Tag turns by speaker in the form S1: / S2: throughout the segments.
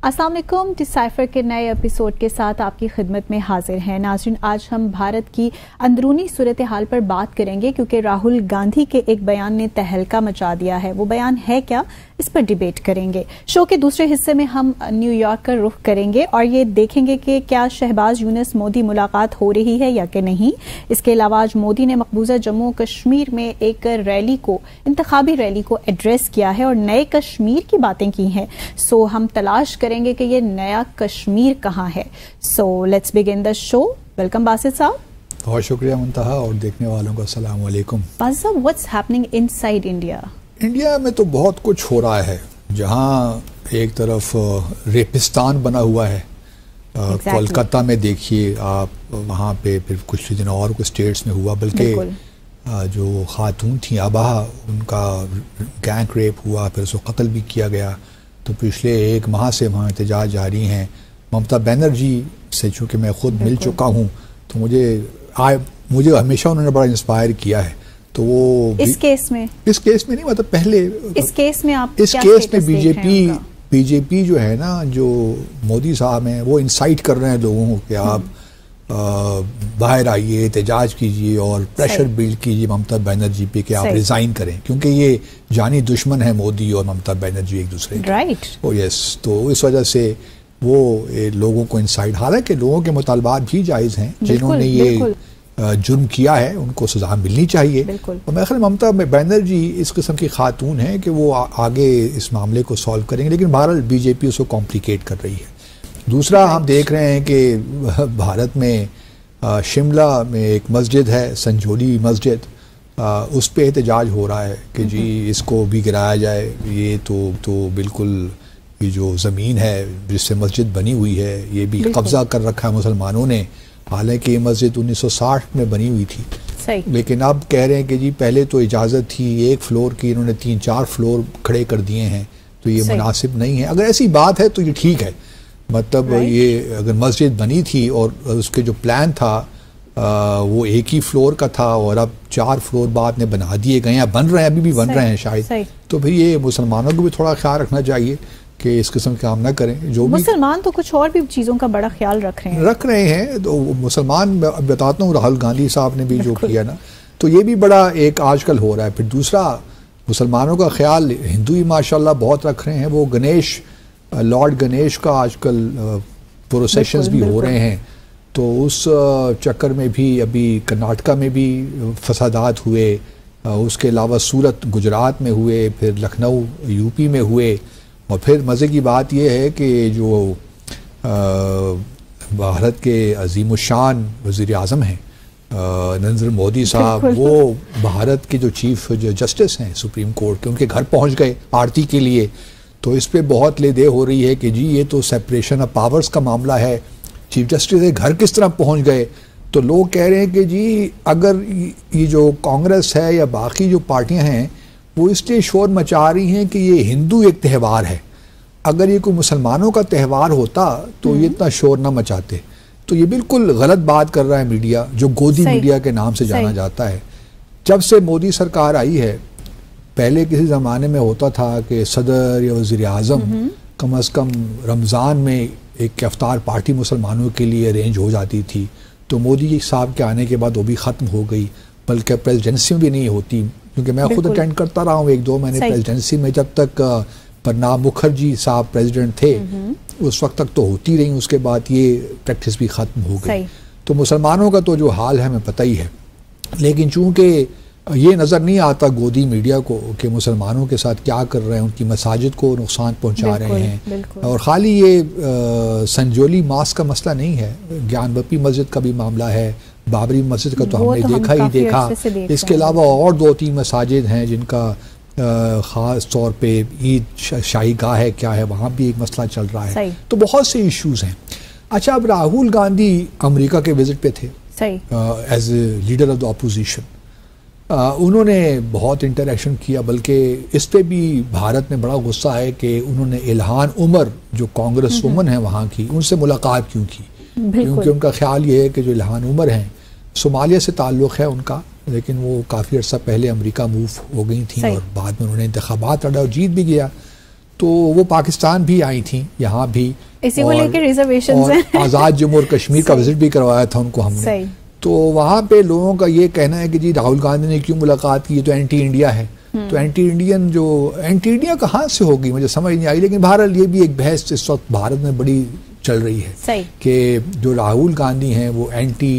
S1: अस्सलाम वालेकुम। डिसाइफर के नए एपिसोड के साथ आपकी खिदमत में हाजिर हैं। नाज़रीन, आज हम भारत की अंदरूनी सूरत हाल पर बात करेंगे क्योंकि राहुल गांधी के एक बयान ने तहलका मचा दिया है। वो बयान है क्या, इस पर डिबेट करेंगे। शो के दूसरे हिस्से में हम न्यूयॉर्क का रुख करेंगे और ये देखेंगे कि क्या शहबाज यूनुस मोदी मुलाकात हो रही है या कि नहीं। इसके अलावा आज मोदी ने मकबूजा जम्मू कश्मीर में एक रैली को, इंतखाबी रैली को एड्रेस किया है और नए कश्मीर की बातें की हैं। सो हम तलाश करेंगे कि ये नया कश्मीर कहाँ है। So let's begin the show. Welcome Basit साहब।
S2: बहुत शुक्रिया मुंतहा और देखने वालों को अस्सलाम वालेकुम।
S1: बासित साहब, what's happening inside India?
S2: India में तो बहुत कुछ हो रहा है। जहाँ एक तरफ रेपिस्तान बना हुआ है, कोलकाता में देखिए आप, वहाँ पे फिर कुछ दिन और कुछ स्टेट्स में हुआ, बल्कि जो खातून थी आबाहा, उनका गैंग रेप हुआ, फिर उसको कत्ल भी किया गया। तो पिछले एक माह से वहाँ एहतजाज जारी हैं। ममता बनर्जी से चूँकि मैं खुद मिल चुका हूँ, तो मुझे हमेशा उन्होंने बड़ा इंस्पायर किया है। तो वो
S1: इस केस में
S2: नहीं, मतलब पहले
S1: इस केस में आप
S2: इस केस में बीजेपी जो है ना, जो मोदी साहब हैं, वो इंसाइट कर रहे हैं लोगों को कि आप बाहर आइए, एहतजाज कीजिए और प्रेशर बिल्ड कीजिए ममता बनर्जी पे कि आप रिजाइन करें, क्योंकि ये जानी दुश्मन है मोदी और ममता बनर्जी एक दूसरे के।
S1: राइट।
S2: ओ यस, तो इस वजह से वो लोगों को इंसाइट, हालांकि लोगों के मुतालबात भी जायज़ हैं। जिन्होंने ये जुर्म किया है उनको सजा मिलनी चाहिए। और मैं ख्याल ममता बनर्जी इस किस्म की खातून है कि वो आगे इस मामले को सॉल्व करेंगे, लेकिन बहरहाल बीजेपी उसको कॉम्प्लिकेट कर रही है। दूसरा, हम देख रहे हैं कि भारत में शिमला में एक मस्जिद है, संजोली मस्जिद, उस पर एहतजाज हो रहा है कि जी इसको भी गिराया जाए। ये तो बिल्कुल ये जो ज़मीन है जिससे मस्जिद बनी हुई है, ये भी कब्ज़ा कर रखा है मुसलमानों ने। हालांकि ये मस्जिद 1960 में बनी हुई थी, लेकिन अब कह रहे हैं कि जी पहले तो इजाज़त थी एक फ्लोर की, इन्होंने 3-4 फ्लोर खड़े कर दिए हैं, तो ये मुनासिब नहीं है। अगर ऐसी बात है तो ये ठीक है, मतलब ये अगर मस्जिद बनी थी और उसके जो प्लान था वो एक ही फ्लोर का था और अब 4 फ्लोर बाद में बना दिए गए हैं, बन रहे हैं, अभी भी बन रहे हैं शायद, तो फिर ये मुसलमानों को भी थोड़ा ख्याल रखना चाहिए कि इस किस्म के काम ना करें। जो
S1: मुसलमान तो कुछ और भी चीज़ों का बड़ा ख्याल रख रहे हैं। तो मुसलमान, बताता हूँ, राहुल गांधी साहब ने भी जो किया ना, तो ये भी बड़ा एक आजकल हो रहा है। फिर दूसरा, मुसलमानों का ख्याल हिंदू ही माशाल्लाह बहुत रख रहे हैं। वो गणेश, लॉर्ड गणेश का आजकल प्रोसेशंस भी हो रहे हैं, तो उस चक्कर में भी अभी कर्नाटका में भी फसादात हुए, उसके अलावा सूरत गुजरात में हुए, फिर लखनऊ यूपी में हुए। और फिर मज़े की बात यह है कि जो भारत के अज़ीमुशान वज़ीर आज़म हैं नरेंद्र मोदी साहब, वो भारत के जो चीफ जस्टिस हैं सुप्रीम कोर्ट के, उनके घर पहुंच गए आरती के लिए। तो इस पे बहुत ले दे हो रही है कि जी ये तो सेपरेशन ऑफ पावर्स का मामला है, चीफ जस्टिस के घर किस तरह पहुंच गए। तो लोग कह रहे हैं कि जी अगर ये जो कांग्रेस है या बाकी जो पार्टियां हैं वो इसलिए शोर मचा रही हैं कि ये हिंदू एक त्यौहार है, अगर ये कोई मुसलमानों का त्यौहार होता तो ये इतना शोर ना मचाते। तो ये बिल्कुल गलत बात कर रहा है मीडिया, जो गोदी मीडिया के नाम से जाना जाता है। जब से मोदी सरकार आई है, पहले किसी ज़माने में होता था कि सदर या वज़ीर आज़म कम अज़ कम रमज़ान में एक इफ्तार पार्टी मुसलमानों के लिए अरेंज हो जाती थी, तो मोदी साहब के आने के बाद वो भी ख़त्म हो गई, बल्कि प्रेसिडेंसी में भी नहीं होती। क्योंकि मैं खुद अटेंड करता रहा हूँ 1-2 महीने प्रेसिडेंसी में, जब तक प्रणब मुखर्जी साहब प्रेसिडेंट थे उस वक्त तक तो होती रही, उसके बाद ये प्रैक्टिस भी ख़त्म हो गई। तो मुसलमानों का तो जो हाल है हमें पता ही है, लेकिन चूँकि ये नज़र नहीं आता गोदी मीडिया को कि मुसलमानों के साथ क्या कर रहे हैं, उनकी मसाजिद को नुकसान पहुंचा रहे हैं। और ख़ाली ये संजोली मास्क का मसला नहीं है, ज्ञानवपी मस्जिद का भी मामला है, बाबरी मस्जिद का तो हमने देखा। इसके अलावा और 2-3 मसाजिद हैं जिनका ख़ास तौर पे ईद शाही गाह है, क्या है, वहाँ भी एक मसला चल रहा है। तो बहुत से इश्यूज़ हैं। अच्छा, अब राहुल गांधी अमेरिका के विजिट पे थे as a leader of the opposition. उन्होंने बहुत इंटरेक्शन किया, बल्कि इस पे भी भारत में बड़ा गुस्सा है कि उन्होंने इल्हान उमर जो कांग्रेस वुमन है वहाँ की, उनसे मुलाकात क्यों की। क्योंकि उनका ख्याल ये है कि जो इल्हान उमर हैं, सोमालिया से ताल्लुक़ है उनका, लेकिन वो काफ़ी अर्सा पहले अमेरिका मूव हो गई थी और बाद में उन्होंने इंतखाबात लड़ा और जीत भी गया।
S2: तो वो पाकिस्तान भी आई थी, यहाँ भी
S3: इसी को लेकर रिजर्वेशंस हैं।
S2: आज़ाद जम्मू और कश्मीर का विजिट भी करवाया था उनको हमने। तो वहाँ पे लोगों का ये कहना है कि जी राहुल गांधी ने क्यों मुलाकात की, तो एंटी इंडिया है। तो एंटी इंडिया कहाँ से होगी, मुझे समझ नहीं आई। लेकिन बहरहाल ये भी एक बहस इस वक्त भारत में बड़ी चल रही है कि जो राहुल गांधी हैं वो एंटी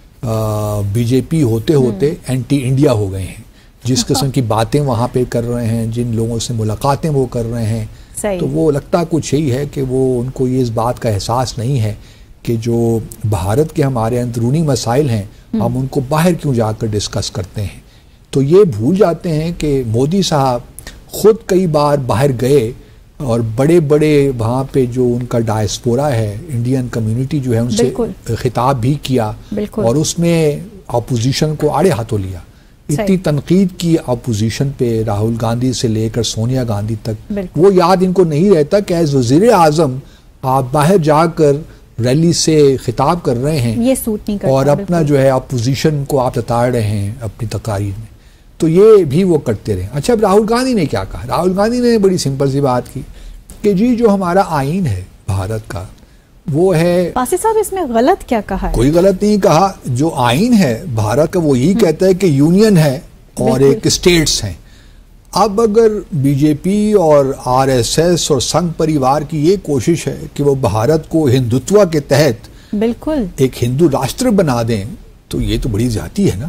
S2: बीजेपी होते होते एंटी इंडिया हो गए हैं। जिस किस्म की बातें वहाँ पे कर रहे हैं, जिन लोगों से मुलाकातें वो कर रहे हैं, तो वो लगता कुछ यही है कि वो उनको ये इस बात का एहसास नहीं है कि जो भारत के हमारे अंदरूनी मसाइल हैं हम उनको बाहर क्यों जाकर डिस्कस करते हैं। तो ये भूल जाते हैं कि मोदी साहब खुद कई बार बाहर गए और बड़े बड़े वहाँ पे जो उनका डायस्पोरा है, इंडियन कम्युनिटी जो है, उनसे खिताब भी किया और उसमें अपोजिशन को आड़े हाथों लिया। इतनी तनकीद की अपोजिशन पे राहुल गांधी से लेकर सोनिया गांधी तक, वो याद इनको नहीं रहता कि एज वज़ीर आज़म आप बाहर जाकर रैली से खिताब कर रहे हैं,
S3: ये सूट नहीं करता,
S2: और अपना जो है अपोजिशन को आप जताड़ रहे हैं अपनी तकारीर में। तो ये भी वो करते रहे। अच्छा, अब राहुल गांधी ने क्या कहा? राहुल गांधी ने बड़ी सिंपल सी बात की कि जी जो हमारा आइन है भारत का वो है।
S3: पासी साहब इसमें गलत क्या कहा है?
S2: कोई गलत नहीं कहा। जो आइन है भारत का वो यही कहता है कि यूनियन है और एक स्टेट्स हैं। अब अगर बीजेपी और आरएसएस और संघ परिवार की ये कोशिश है कि वो भारत को हिंदुत्व के तहत
S3: बिल्कुल
S2: एक हिंदू राष्ट्र बना दें, तो ये तो बड़ी ज्यादती है ना।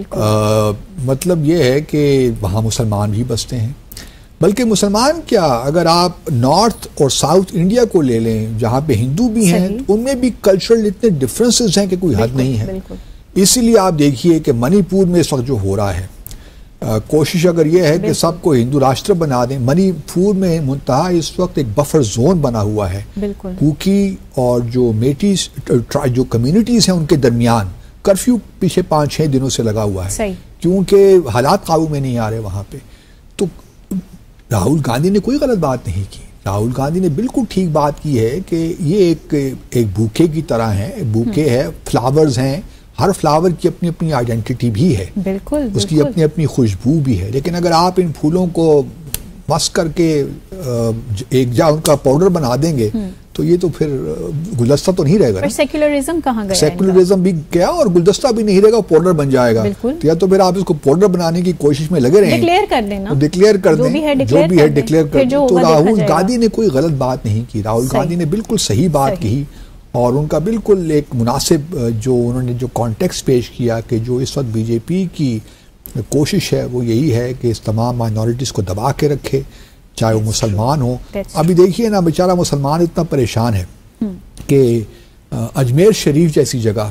S2: मतलब ये है कि वहाँ मुसलमान भी बसते हैं, बल्कि मुसलमान क्या, अगर आप नॉर्थ और साउथ इंडिया को ले लें जहाँ पे हिंदू भी हैं, तो उनमें भी कल्चरल इतने डिफरेंसेस हैं कि कोई हद नहीं है। इसीलिए आप देखिए कि मणिपुर में इस वक्त जो हो रहा है, कोशिश अगर ये है कि सबको हिंदू राष्ट्र बना दें। मणिपुर में मुंतहा इस वक्त एक बफर जोन बना हुआ है कुकी और जो मेटीज जो कम्युनिटीज हैं उनके दरमियान। कर्फ्यू पीछे 5-6 दिनों से लगा हुआ है क्योंकि हालात काबू में नहीं आ रहे वहाँ पे। तो राहुल गांधी ने कोई गलत बात नहीं की। राहुल गांधी ने बिल्कुल ठीक बात की है कि ये एक बूके की तरह है। बूके है, फ्लावर्स हैं, हर फ्लावर की अपनी अपनी आइडेंटिटी भी है, उसकी अपनी अपनी खुशबू भी है। लेकिन अगर आप इन फूलों को मस करके एक जा उनका पाउडर बना देंगे तो ये तो फिर गुलदस्ता तो नहीं रहेगा।
S3: सेक्युलरिज्म कहाँ गया?
S2: सेक्युलरिज्म भी गया और गुलदस्ता भी नहीं रहेगा, पाउडर बन जाएगा। तो या तो फिर आप इसको पाउडर बनाने की कोशिश में लगे रहें,
S3: डिक्लेयर कर देना,
S2: डिक्लेयर कर दें, जो भी है डिक्लेयर कर दें। तो राहुल गांधी ने कोई गलत बात नहीं की। राहुल गांधी ने बिल्कुल सही बात की और उनका बिल्कुल एक मुनासिब जो उन्होंने जो कॉन्टेक्स्ट पेश किया कि जो इस वक्त बीजेपी की कोशिश है वो यही है कि इस तमाम माइनॉरिटीज़ को दबा के रखे, चाहे वो मुसलमान हो। अभी देखिए ना, बेचारा मुसलमान इतना परेशान है कि अजमेर शरीफ जैसी जगह,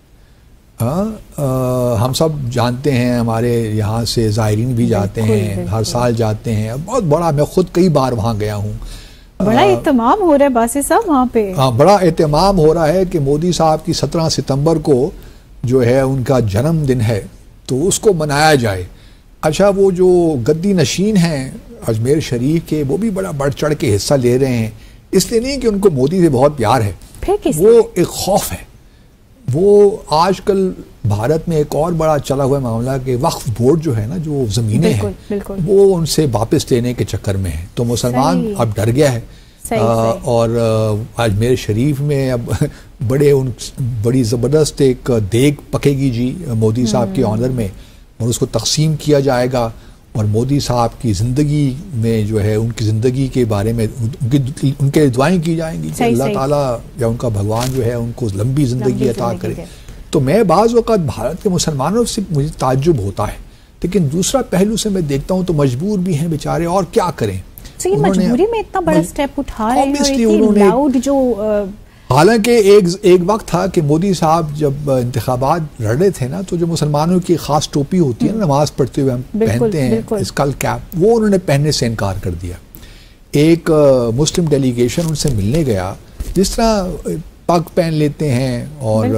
S2: हम सब जानते हैं, हमारे यहाँ से ज़ायरीन भी जाते हैं, हर साल जाते हैं, बहुत बड़ा, मैं खुद कई बार वहाँ गया हूँ।
S3: बड़ा एहतमाम हो रहा है बासी साहब वहाँ पे।
S2: हाँ, बड़ा एहतमाम हो रहा है कि मोदी साहब की 17 सितंबर को जो है उनका जन्मदिन है तो उसको मनाया जाए। अच्छा, वो जो गद्दी नशीन हैं अजमेर शरीफ के, वो भी बड़ा बढ़ चढ़ के हिस्सा ले रहे हैं। इसलिए नहीं कि उनको मोदी से बहुत प्यार है, वो एक खौफ है। वो आजकल भारत में एक और बड़ा चला हुआ मामला कि वक्फ बोर्ड जो है ना, जो ज़मीनें हैं वो उनसे वापस लेने के चक्कर में है। तो मुसलमान अब डर गया है। और अजमेर शरीफ में अब बड़ी ज़बरदस्त एक देग पकेगी जी मोदी साहब के ऑनर में, और उसको तकसीम किया जाएगा। और मोदी साहब की ज़िंदगी में जो है, उनकी ज़िंदगी के बारे में उनके दुआएं की जाएंगी कि अल्लाह ताला या उनका भगवान जो है उनको लंबी ज़िंदगी अता करे। तो मैं बाज़ वक़्त भारत के मुसलमानों से मुझे ताज्जुब होता है, लेकिन दूसरा पहलू से मैं देखता हूँ तो मजबूर भी हैं बेचारे, और क्या करें।
S3: ये मजबूरी में इतना बड़ा स्टेप उठा रहे हैं।
S2: हालांकि एक वक्त था कि मोदी साहब जब इंतखाबात लड़ रहे थे ना, तो जो मुसलमानों की खास टोपी होती है ना, नमाज पढ़ते हुए हम पहनते हैं, स्कल कैप, वो उन्होंने पहनने से इनकार कर दिया। एक मुस्लिम डेलीगेशन उनसे मिलने गया, जिस तरह पग पहन लेते हैं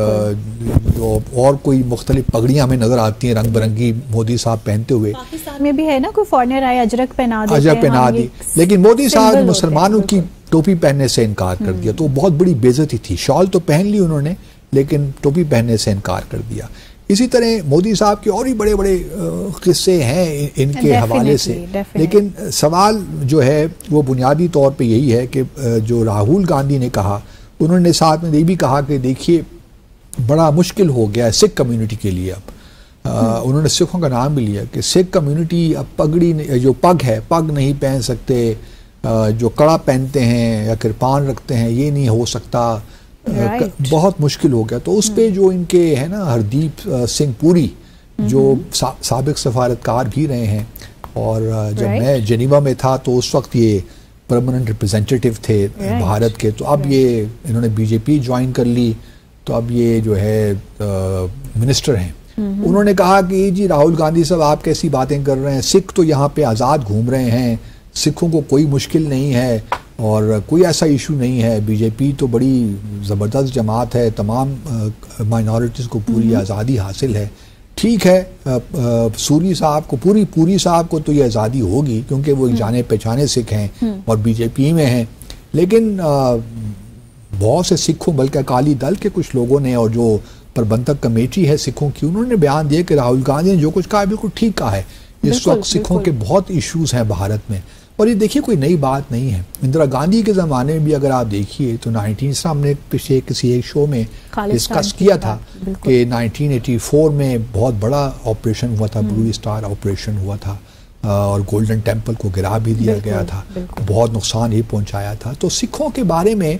S2: और कोई मुख्तलिफ पगड़ियाँ हमें नजर आती हैं रंग बिरंगी मोदी साहब पहनते हुए।
S3: पाकिस्तान में भी है ना, कोई फॉरेनर आए अजरक पहना
S2: दी, लेकिन मोदी साहब ने मुसलमानों की टोपी पहनने से इनकार कर दिया। तो बहुत बड़ी बेइज्जती थी। शॉल तो पहन ली उन्होंने, लेकिन टोपी पहनने से इनकार कर दिया। इसी तरह मोदी साहब के और भी बड़े बड़े किस्से हैं इनके हवाले से, लेकिन सवाल जो है वो बुनियादी तौर पे यही है कि जो राहुल गांधी ने कहा, उन्होंने साथ में ये भी कहा कि देखिए बड़ा मुश्किल हो गया है सिख कम्युनिटी के लिए। अब उन्होंने सिखों का नाम भी लिया कि सिख कम्युनिटी अब पगड़ी, जो पग है, पग नहीं पहन सकते, जो कड़ा पहनते हैं या कृपान रखते हैं, ये नहीं हो सकता, बहुत मुश्किल हो गया। तो उस पे जो इनके है ना हरदीप सिंह पुरी, जो साबिक सफारतकार भी रहे हैं, और जब मैं जेनीवा में था तो उस वक्त ये परमानेंट रिप्रेजेंटेटिव थे भारत के, तो अब ये इन्होंने बीजेपी ज्वाइन कर ली, तो अब ये जो है मिनिस्टर हैं। उन्होंने कहा कि जी राहुल गांधी साहब आप कैसी बातें कर रहे हैं, सिख तो यहाँ पे आज़ाद घूम रहे हैं, सिखों को कोई मुश्किल नहीं है और कोई ऐसा इशू नहीं है, बीजेपी तो बड़ी ज़बरदस्त जमात है, तमाम माइनॉरिटीज़ को पूरी आज़ादी हासिल है। ठीक है, सूरी साहब को, पूरी साहब को तो ये आज़ादी होगी क्योंकि वो एक जाने पहचाने सिख हैं और बीजेपी में हैं, लेकिन बहुत से सिखों, बल्कि अकाली दल के कुछ लोगों ने और जो प्रबंधक कमेटी है सिखों की, उन्होंने बयान दिया कि राहुल गांधी ने जो कुछ कहा बिल्कुल ठीक कहा है। इस वक्त सिखों के बहुत इश्यूज हैं भारत में, और ये देखिए कोई नई बात नहीं है। इंदिरा गांधी के ज़माने में भी अगर आप देखिए तो 19 हमने पिछले किसी एक शो में डिस्कस किया था कि 1984 में बहुत बड़ा ऑपरेशन हुआ था, ब्लू स्टार ऑपरेशन हुआ था, और गोल्डन टेम्पल को गिरा भी दिया गया था, बहुत नुकसान ही पहुंचाया था। तो सिखों के बारे में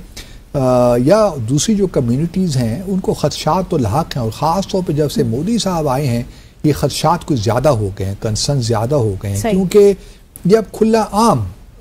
S2: या दूसरी जो कम्युनिटीज़ हैं उनको खदशात तो लाक हैं, और ख़ास तौर पर जब से मोदी साहब आए हैं ये खदशात कुछ ज़्यादा हो गए हैं, कंसर्न ज़्यादा हो गए हैं, क्योंकि ये अब खुला आम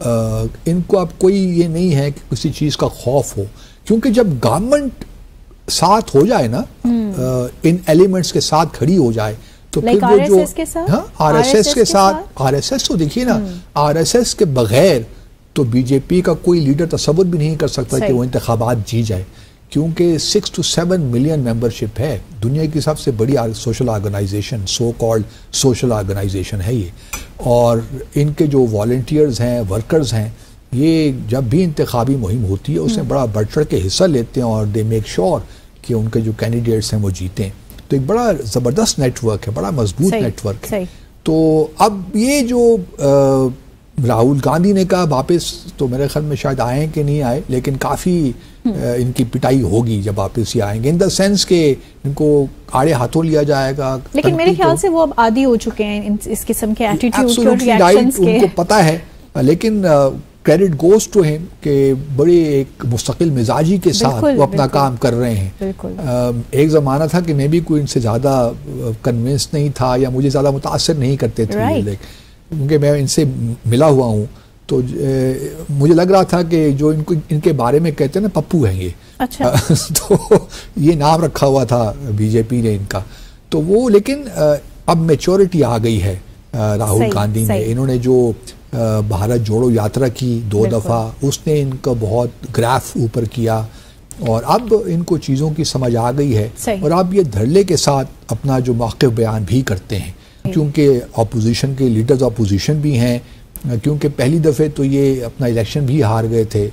S2: इनको अब कोई ये नहीं है कि किसी चीज़ का खौफ हो, क्योंकि जब गवर्नमेंट साथ हो जाए ना, इन एलिमेंट्स के साथ खड़ी हो जाए, तो फिर वो जो आरएसएस के साथ, आरएसएस तो देखिए ना, आरएसएस के बगैर तो बीजेपी का कोई लीडर तसव्वुर भी नहीं कर सकता कि वो इंतखाबात जी जाए, क्योंकि 6 to 7 मिलियन मेंबरशिप है, दुनिया की सबसे बड़ी social organisation, so called social organisation है ये, और इनके जो वॉलंटियर्स हैं, वर्कर्स हैं, ये जब भी इंतखाबी मुहिम होती है उसमें बड़ा बढ़ चढ़ के हिस्सा लेते हैं और दे मेक श्योर कि उनके जो कैंडिडेट्स हैं वो जीतें। तो एक बड़ा ज़बरदस्त नेटवर्क है, बड़ा मजबूत नेटवर्क है। तो अब ये जो राहुल गांधी ने कहा वापस, तो मेरे ख्याल में शायद आए कि नहीं आए, लेकिन काफ़ी इनकी पिटाई होगी जब वापस ये आएंगे, इन द सेंस के इनको आड़े हाथों लिया जाएगा।
S3: लेकिन मेरे ख्याल से वो अब आदी हो चुके हैं इस किस्म के एटीट्यूड और रिएक्शंस के,
S2: उनको पता है, लेकिन क्रेडिट गोज टू हिम कि बड़े एक मुस्तकिल मिजाजी के साथ वो अपना काम कर रहे हैं। एक ज़माना था कि मैं भी कोई इनसे ज़्यादा कन्विंस नहीं था या मुझे ज़्यादा मुतासर नहीं करते थे, क्योंकि मैं इनसे मिला हुआ हूँ, तो मुझे लग रहा था कि जो इनके बारे में कहते हैं ना पप्पू हैं ये, अच्छा। तो ये नाम रखा हुआ था बीजेपी ने इनका, तो वो, लेकिन अब मैच्योरिटी आ गई है राहुल गांधी में। इन्होंने जो भारत जोड़ो यात्रा की 2 दफ़ा, उसने इनका बहुत ग्राफ ऊपर किया, और अब इनको चीज़ों की समझ आ गई है, और अब ये धड़ल्ले के साथ अपना जो मौक़िफ़ बयान भी करते हैं, क्योंकि अपोजिशन के लीडर्स अपोजिशन भी हैं, क्योंकि पहली दफ़े तो ये अपना इलेक्शन भी हार गए थे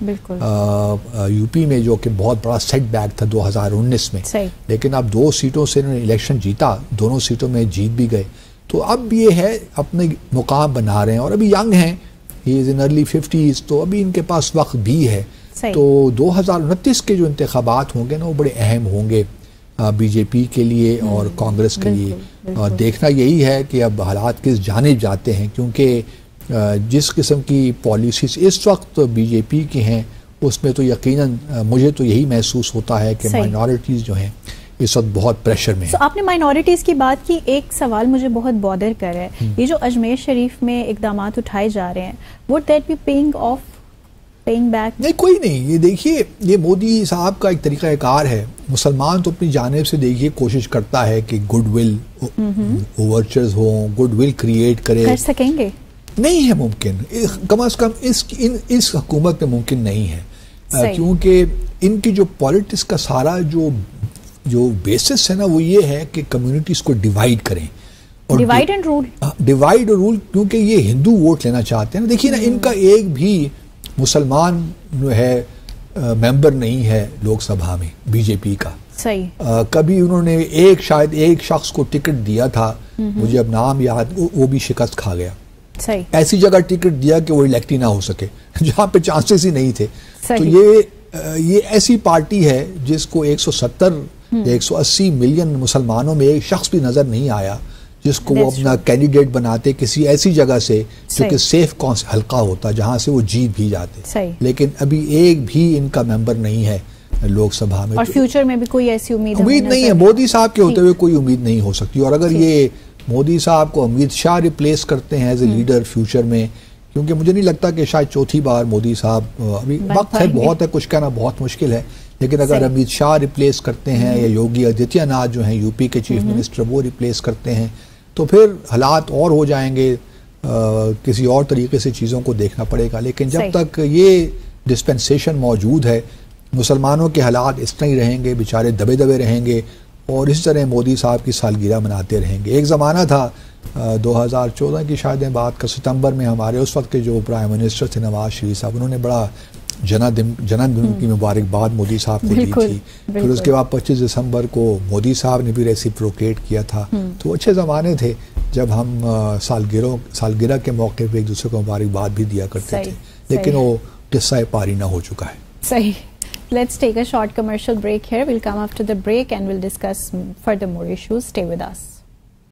S2: यूपी में, जो कि बहुत बड़ा सेटबैक था 2019 में, लेकिन अब 2 सीटों से इन्होंने इलेक्शन जीता, दोनों सीटों में जीत भी गए। तो अब ये है अपने मुकाम बना रहे हैं, और अभी यंग हैं, he is in early 50s, तो अभी इनके पास वक्त भी है। तो 2029 के जो इंतखाबात होंगे ना वो बड़े अहम होंगे बीजेपी के लिए और कांग्रेस के लिए। और देखना यही है कि अब हालात किस जानिब जाते हैं, क्योंकि जिस किस्म की पॉलिसीज इस वक्त बीजेपी की हैं उसमें तो यकीनन मुझे तो यही महसूस होता है कि माइनॉरिटीज़ जो हैं इस वक्त बहुत प्रेशर में है।
S3: आपने माइनॉरिटीज़ की बात की, एक सवाल मुझे बहुत बॉदर कर रहा है, ये जो अजमेर शरीफ में इक़दामात उठाए जा रहे हैं, would that be paying back?
S2: नहीं, कोई नहीं। ये देखिए, ये मोदी साहब का एक तरीक़ाकार है। मुसलमान तो अपनी जानिब से देखिए कोशिश करता है कि गुडविल ओवरचर्स हो, गुडविल क्रिएट कर
S3: सकेंगे,
S2: नहीं है मुमकिन, कम अज़ कम इस हुकूमत में मुमकिन नहीं है, क्योंकि इनकी जो पॉलिटिक्स का सारा जो बेसिस है ना वो ये है कि कम्युनिटीज़ को डिवाइड करें, और
S3: डिवाइड एंड रूल,
S2: क्योंकि ये हिंदू वोट लेना चाहते हैं ना। देखिए ना, इनका एक भी मुसलमान जो है मेंबर नहीं है लोकसभा में बीजेपी का,
S3: सही।
S2: कभी उन्होंने शायद एक शख्स को टिकट दिया था, मुझे अब नाम याद, वो भी शिकस्त खा गया।
S3: सही।
S2: ऐसी जगह टिकट दिया कि वो इलेक्ट ही ना हो सके जहां पे चांसेस ही नहीं थे। तो ये ऐसी पार्टी है जिसको 170 या 180 मिलियन मुसलमानों में एक शख्स भी नजर नहीं आया जिसको वो अपना कैंडिडेट बनाते किसी ऐसी जगह से जो कि सेफ हल्का होता, जहां से वो जीत भी जाते। लेकिन अभी एक भी इनका मेंबर नहीं है लोकसभा में।
S3: और फ्यूचर में भी कोई ऐसी उम्मीद
S2: नहीं है। मोदी साहब के होते हुए कोई उम्मीद नहीं हो सकती। और अगर ये मोदी साहब को अमित शाह रिप्लेस करते हैं एज ए लीडर फ्यूचर में, क्योंकि मुझे नहीं लगता कि शायद चौथी बार मोदी साहब, अभी वक्त है बहुत है, कुछ कहना बहुत मुश्किल है, लेकिन अगर अमित शाह रिप्लेस करते हैं या योगी आदित्यनाथ जो हैं यूपी के चीफ मिनिस्टर वो रिप्लेस करते हैं तो फिर हालात और हो जाएंगे। किसी और तरीके से चीज़ों को देखना पड़ेगा। लेकिन जब तक ये डिस्पेंसेशन मौजूद है मुसलमानों के हालात इस तरह ही रहेंगे, बेचारे दबे दबे रहेंगे और इस तरह मोदी साहब की सालगिरह मनाते रहेंगे। एक ज़माना था 2014 की शायद बात कर, सितंबर में हमारे उस वक्त के जो प्राइम मिनिस्टर थे नवाज शरीफ साहब, उन्होंने बड़ा जन्मदिन की मुबारकबाद मोदी साहब को दी थी। फिर उसके बाद 25 दिसंबर को मोदी साहब ने भी रेसिप्रोकेट किया था। तो अच्छे ज़माने थे जब हम सालगिरह के मौके पर एक दूसरे को मुबारकबाद भी दिया करते थे। लेकिन वो किस्सा पारी ना हो चुका है।
S3: सही। Let's take a short commercial break here. We'll come after the break and we'll discuss further more issues. Stay with us.